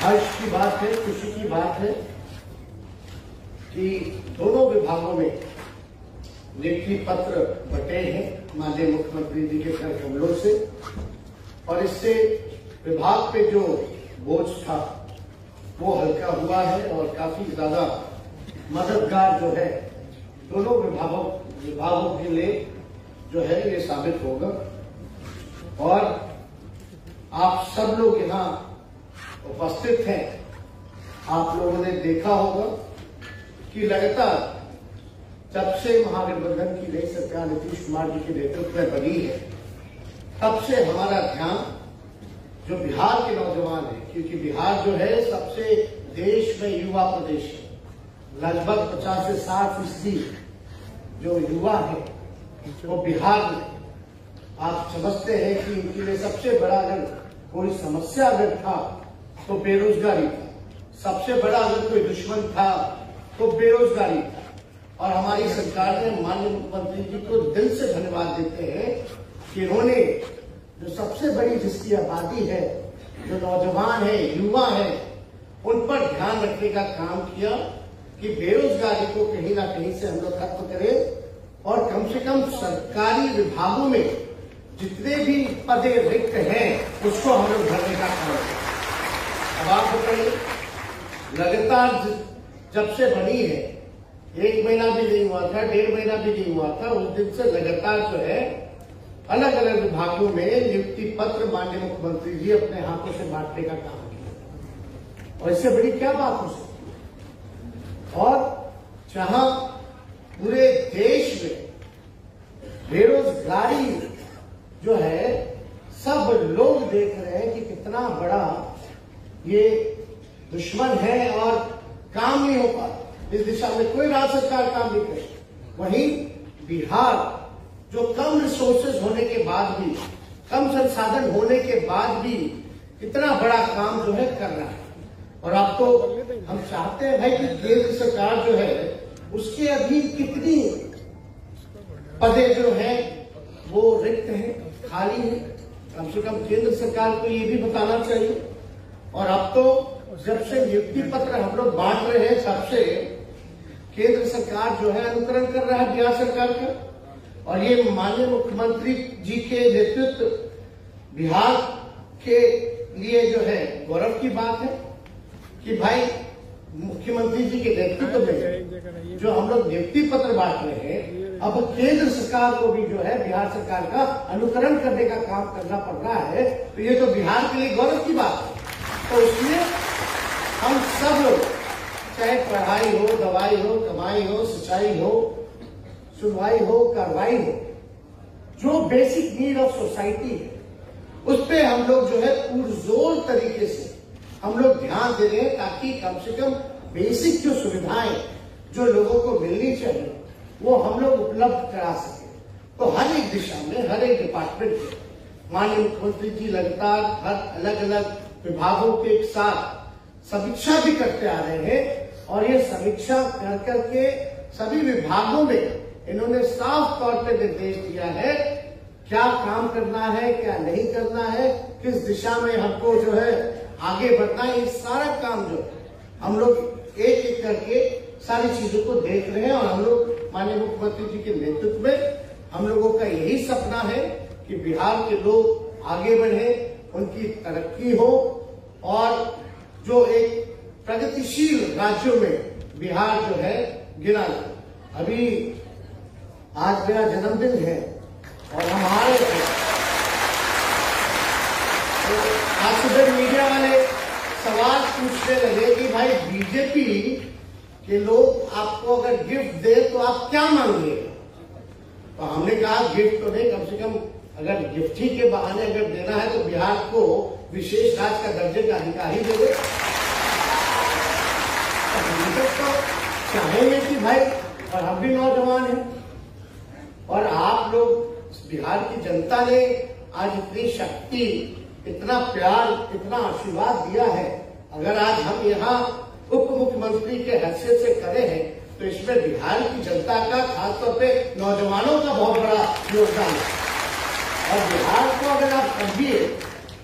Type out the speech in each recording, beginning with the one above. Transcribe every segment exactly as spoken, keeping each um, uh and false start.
हर्ष की बात है, खुशी की बात है कि दोनों विभागों में नियुक्ति पत्र बटे हैं माननीय मुख्यमंत्री जी के कर कमलों से, और इससे विभाग पे जो बोझ था वो हल्का हुआ है और काफी ज्यादा मददगार जो है दोनों विभागों विभागों के लिए जो है ये साबित होगा। और आप सब लोग यहाँ उपस्थित हैं, आप लोगों ने देखा होगा कि लगातार जब से महागठबंधन की नई सरकार नीतीश कुमार जी के नेतृत्व में बनी है तब से हमारा ध्यान जो बिहार के नौजवान है, क्योंकि बिहार जो है सबसे देश में युवा प्रदेश है, लगभग पचास से साठ फीसदी जो युवा है वो बिहार में, आप समझते हैं कि इनके लिए सबसे बड़ा अगर कोई समस्या अगर था तो बेरोजगारी था, सबसे बड़ा अगर कोई दुश्मन था तो बेरोजगारी था। और हमारी सरकार ने माननीय मुख्यमंत्री जी को दिल से धन्यवाद देते हैं कि इन्होंने जो सबसे बड़ी जिसकी आबादी है, जो नौजवान है, युवा है, उन पर ध्यान रखने का काम किया कि बेरोजगारी को कहीं ना कहीं से हम लोग खत्म करें और कम से कम सरकारी विभागों में जितने भी पदे रिक्त हैं उसको हम लोग भरने का काम करें। अब आप बताइए, लगातार जब से बनी है, एक महीना भी नहीं हुआ था, डेढ़ महीना भी नहीं हुआ था, उस दिन से लगातार जो है अलग अलग विभागों में नियुक्ति पत्र माननीय मुख्यमंत्री जी अपने हाथों से बांटने का काम किया, और इससे बड़ी क्या बात हो सकती। और जहां पूरे देश में बेरोजगारी जो है सब लोग देख रहे हैं कि कितना बड़ा ये दुश्मन है और काम नहीं हो पा, इस दिशा में कोई राज्य सरकार काम नहीं करे, वहीं बिहार जो कम रिसोर्सेज होने के बाद भी, कम संसाधन होने के बाद भी इतना बड़ा काम जो है कर रहा है। और अब तो हम चाहते हैं भाई कि केंद्र सरकार जो है उसके अधीन कितनी पदे जो है वो रिक्त हैं, खाली है, कम से कम केंद्र सरकार को ये भी बताना चाहिए। और अब तो जब से नियुक्ति पत्र हम लोग बांट रहे हैं तब से केंद्र सरकार जो है अनुकरण कर रहा है बिहार सरकार का, और ये माननीय मुख्यमंत्री जी के नेतृत्व बिहार के लिए जो है गौरव की बात है कि भाई मुख्यमंत्री जी के नेतृत्व में जो हम लोग नियुक्ति पत्र बांट रहे हैं, अब केंद्र सरकार को भी जो है बिहार सरकार का अनुकरण करने का काम करना पड़ रहा है, तो ये तो बिहार के लिए गौरव की बात है। तो इसलिए हम सब लोग, चाहे पढ़ाई हो, दवाई हो, कमाई हो, सिंचाई हो, सुनवाई हो, कार्रवाई हो, जो बेसिक नीड ऑफ सोसाइटी है उस पे हम लोग जो है पुरजोर तरीके से हम लोग ध्यान दे रहे हैं, ताकि कम से कम बेसिक जो सुविधाएं जो लोगों को मिलनी चाहिए वो हम लोग उपलब्ध करा सके। तो हर एक दिशा में, हर एक डिपार्टमेंट में माननीय मुख्यमंत्री जी लगातार हर अलग अलग विभागों के एक साथ समीक्षा भी करते आ रहे हैं, और ये समीक्षा कर करके सभी विभागों में इन्होंने साफ तौर पे निर्देश दिया है क्या काम करना है, क्या नहीं करना है, किस दिशा में हमको जो है आगे बढ़ना है। ये सारा काम जो हम लोग एक एक करके सारी चीजों को देख रहे हैं, और हम लोग माननीय मुख्यमंत्री जी के नेतृत्व में हम लोगों का यही सपना है कि बिहार के लोग आगे बढ़े, उनकी तरक्की हो, और जो एक प्रगतिशील राज्यों में बिहार जो है गिना जाए। अभी आज मेरा जन्मदिन है और हम आ रहे थे, तो आज सुबह मीडिया वाले सवाल पूछने लगे कि भाई बीजेपी के लोग आपको अगर गिफ्ट दे तो आप क्या मांगे। तो हमने कहा गिफ्ट तो नहीं, कम से कम अगर गिफ्ट ही के बहाने अगर देना है तो बिहार को विशेष राज्य का दर्जे का अधिकारी दे दे। तो चाहेंगे कि भाई, और हम भी नौजवान हैं, और आप लोग बिहार की जनता ने आज इतनी शक्ति, इतना प्यार, इतना आशीर्वाद दिया है, अगर आज हम यहाँ उप मुख्यमंत्री के हैसियत से खड़े हैं तो इसमें बिहार की जनता का, खासतौर पे नौजवानों का बहुत बड़ा योगदान है। और बिहार को अगर आप समझिए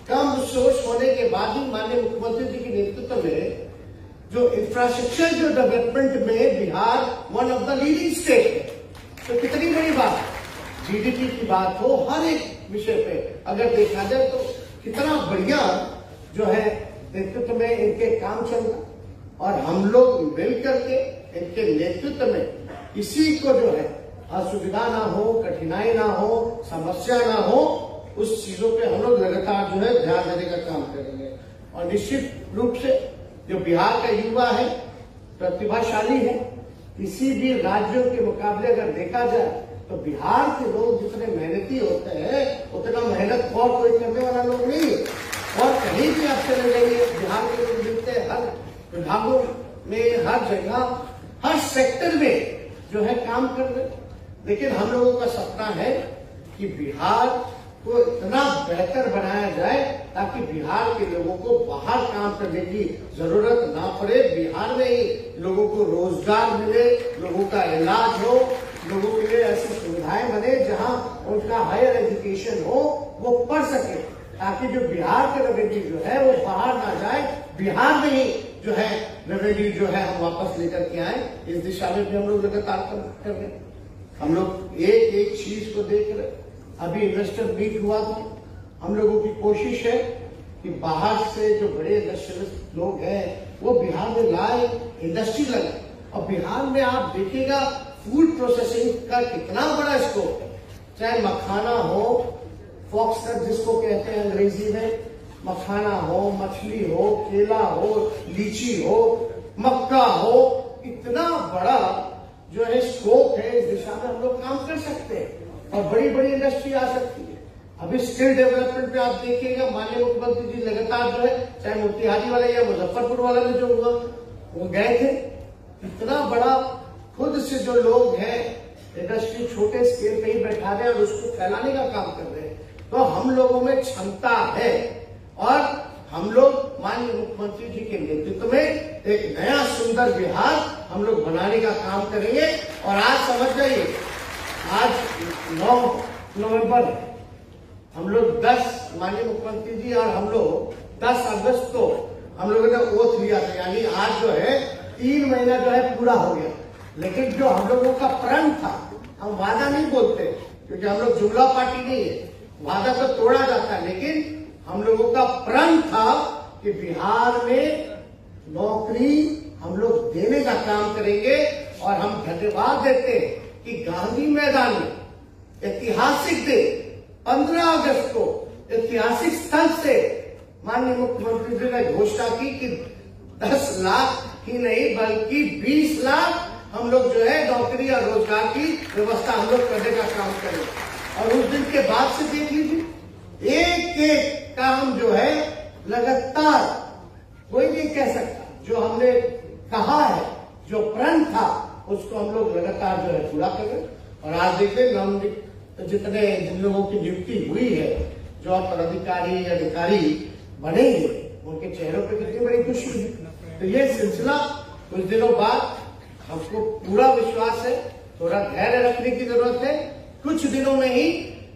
कम रिसोर्स होने के बाद भी माननीय मुख्यमंत्री जी के नेतृत्व में जो इंफ्रास्ट्रक्चर जो डेवलपमेंट में Bihar one of the leading state है। तो कितनी बड़ी बात, जीडीपी की बात हो, हर एक विषय पे अगर देखा जाए तो कितना बढ़िया जो है नेतृत्व में इनके काम चल रहा, और हम लोग मिल करके इनके नेतृत्व में इसी को जो है असुविधा ना हो, कठिनाई ना हो, समस्या ना हो, उस चीजों पे हम लोग लगातार जो है ध्यान देने का काम करेंगे। और निश्चित रूप से जो बिहार का युवा है प्रतिभाशाली है, किसी भी राज्यों के मुकाबले अगर देखा जाए तो बिहार के लोग जितने मेहनती होते हैं उतना मेहनत और कोई करने वाला लोग नहीं है। और कहीं भी आप चले जाइए बिहार के लोग मिलते हैं, हर विभागों में, हर जगह, हर सेक्टर में जो है काम कर रहे। लेकिन हम लोगों का सपना है कि बिहार को इतना बेहतर बनाया जाए ताकि बिहार के लोगों को बाहर काम करने की जरूरत ना पड़े, बिहार में ही लोगों को रोजगार मिले, लोगों का इलाज हो, लोगों के लिए ऐसी सुविधाएं बने जहां उनका हायर एजुकेशन हो, वो पढ़ सके, ताकि जो बिहार का रेवेन्यू जो है वो बाहर ना जाए, बिहार में ही जो है रेवेन्यू जो है हम वापस लेकर के आए। इस दिशा में भी हम लोग लगातार कर रहे हैं। हम लोग एक एक चीज को देख रहे। अभी इन्वेस्टर मीट हुआ था, हम लोगों की कोशिश है कि बाहर से जो बड़े इंडस्ट्रियलिस्ट लोग हैं वो बिहार में लाए, इंडस्ट्री लगाए। और बिहार में आप देखिएगा फूड प्रोसेसिंग का कितना बड़ा स्कोप है, चाहे मखाना हो, फॉक्सनट जिसको कहते हैं अंग्रेजी में, मखाना हो, मछली हो, केला हो, लीची हो, मक्का हो, इतना बड़ा जो है स्कोप है। इस दिशा में हम लोग काम कर सकते हैं और बड़ी बड़ी इंडस्ट्री आ सकती है। अभी स्किल डेवलपमेंट पे आप देखिएगा माननीय मुख्यमंत्री जी लगातार जो है, चाहे मोतिहारी वाले या मुजफ्फरपुर वाला में जो हुआ वो गए थे, इतना बड़ा खुद से जो लोग हैं इंडस्ट्री छोटे स्केल पे ही बैठा रहे हैं और उसको फैलाने का काम कर रहे हैं। तो हम लोगों में क्षमता है और हम लोग माननीय मुख्यमंत्री जी के नेतृत्व में एक नया सुंदर बिहार हम लोग बनाने का काम करेंगे। और आज समझ जाइए, आज नौ नवंबर है, हम लोग दस माननीय मुख्यमंत्री जी और हम लोग दस अगस्त को हम लोगों ने ओथ लिया था, यानी आज जो है तीन महीना जो है पूरा हो गया। लेकिन जो हम लोगों का प्रण था, हम वादा नहीं बोलते क्योंकि हम लोग जुमला पार्टी नहीं है, वादा तो तोड़ा जाता है, लेकिन हम लोगों का प्रण था कि बिहार में नौकरी हम लोग देने का काम करेंगे। और हम धन्यवाद देते हैं कि गांधी मैदान में ऐतिहासिक दिन पंद्रह अगस्त को ऐतिहासिक स्थल से माननीय मुख्यमंत्री जी ने घोषणा की कि दस लाख ही नहीं बल्कि बीस लाख हम लोग जो है नौकरी और रोजगार की व्यवस्था हम लोग करने का काम करें। और उस दिन के बाद से देख लीजिए, एक एक काम जो है लगातार, कोई नहीं कह सकता, जो हमने कहा है, जो प्रण था, उसको हम लोग लगातार जो है पूरा करें। और आज देखिए नवनियुक्त तो जितने जिन लोगों की नियुक्ति हुई है, जो पदाधिकारी अधिकारी बनेंगे, उनके चेहरों पर कितनी बड़ी खुशी है। तो ये सिलसिला कुछ दिनों बाद, हमको पूरा विश्वास है, थोड़ा धैर्य रखने की जरूरत है, कुछ दिनों में ही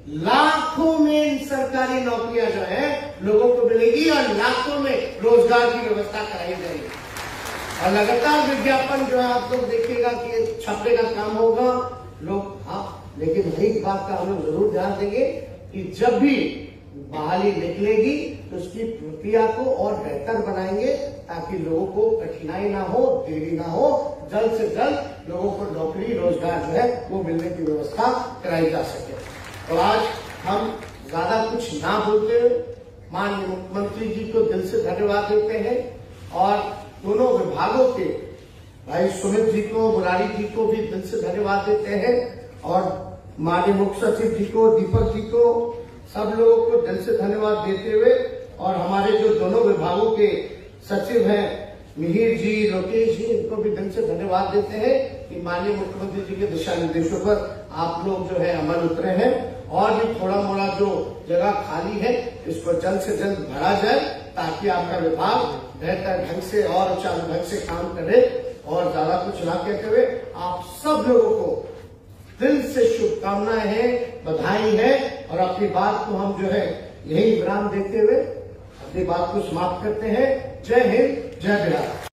लाखों में सरकारी नौकरियां जो है लोगों को मिलेगी और लाखों में रोजगार की व्यवस्था कराई जाएगी। और लगातार विज्ञापन जो है आप लोग देखिएगा कि छापने का काम होगा लोग। हाँ, लेकिन एक बात का हम लोग जरूर ध्यान देंगे कि जब भी बहाली निकलेगी तो उसकी प्रक्रिया को और बेहतर बनाएंगे ताकि लोगों को कठिनाई ना हो, देरी ना हो, जल्द से जल्द लोगों को नौकरी रोजगार जो है वो मिलने की व्यवस्था कराई जा सके। तो आज हम ज्यादा कुछ ना बोलते हुए माननीय मुख्यमंत्री जी को दिल से धन्यवाद देते हैं और दोनों विभागों के भाई सुमित जी को, मुरारी जी को भी दिल से धन्यवाद देते हैं और माननीय मुख्य सचिव जी को, दीपक जी को, सब लोगों को दिल से धन्यवाद देते हुए और हमारे जो दोनों विभागों के सचिव हैं मिहिर जी, लोकेश जी, इनको भी दिल से धन्यवाद देते हैं कि माननीय मुख्यमंत्री जी के दिशा निर्देशों पर आप लोग जो है अमल उतरे हैं। और भी थोड़ा मोड़ा जो जगह खाली है इसको जल्द से जल्द भरा जाए ताकि आपका विभाग बेहतर ढंग से और चालू ढंग से काम करे। और ज्यादा कुछ ना कहते हुए आप सब लोगों को दिल से शुभकामनाएं हैं, बधाई है और अपनी बात को हम जो है यही विराम देते हुए अपनी बात को समाप्त करते हैं। जय हिंद, जय बिहार।